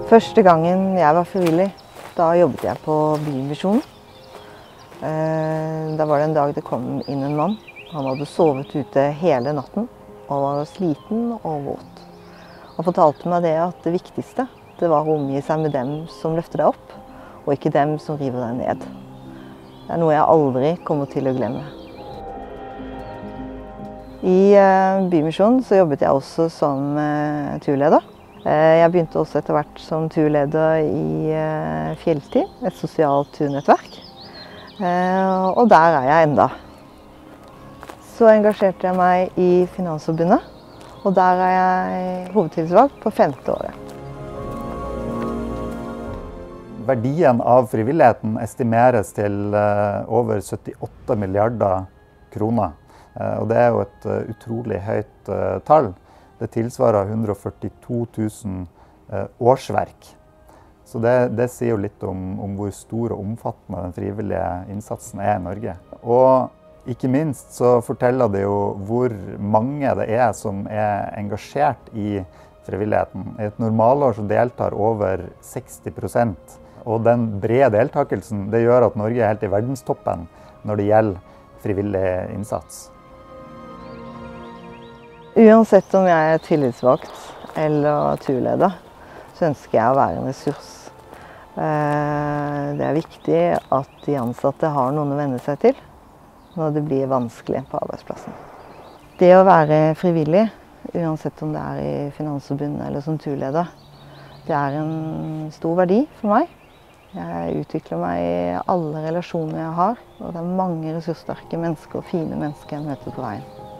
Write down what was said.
Første gangen jeg var frivillig, da jobbet jeg på Bymisjonen. Da var det en dag det kom inn en mann. Han hadde sovet ute hele natten og var sliten og våt. Han fortalte meg det at det viktigste det var å omgi seg med dem som løfter deg opp, og ikke dem som river deg ned. Det er noe jeg aldri kommer til å glemme. I Bymisjonen så jobbet jeg også som turleder. Jeg begynte også etter hvert som turleder i Fjelltid, et sosialt turnettverk. Og der er jeg enda. Så engasjerte jeg meg i Finansforbundet, og der er jeg hovedtillitsvalgt på 5. året. Verdien av frivilligheten estimeres til over 78 milliarder kroner. Og det er jo et utrolig høyt tall. Det tilsvarer 142 000 årsverk. Så det sier jo litt om hvor stor og omfattende den frivillige innsatsen er i Norge. Og ikke minst så forteller det jo hvor mange det er som er engasjert i frivilligheten. I et normalår så deltar over 60%. Og den brede deltakelsen det gjør at Norge er helt i verdenstoppen når det gjelder frivillig innsats. Uansett om jeg er tillitsvalgt eller turleder, så ønsker jeg å være en ressurs. Det er viktig at de ansatte har noen å venne seg til når det blir vanskelig på arbeidsplassen. Det å være frivillig, uansett om det er i Finansforbundet eller som turleder, det er en stor verdi for meg. Jeg utvikler meg i alle relasjoner jeg har, og det er mange ressurssterke mennesker og fine mennesker jeg møter på veien.